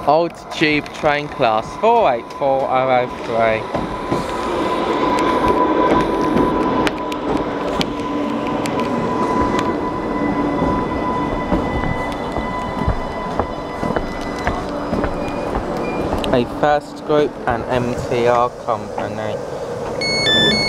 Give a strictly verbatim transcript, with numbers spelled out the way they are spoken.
Old Tube Train Class four eight four zero zero three. A First Group and M T R company.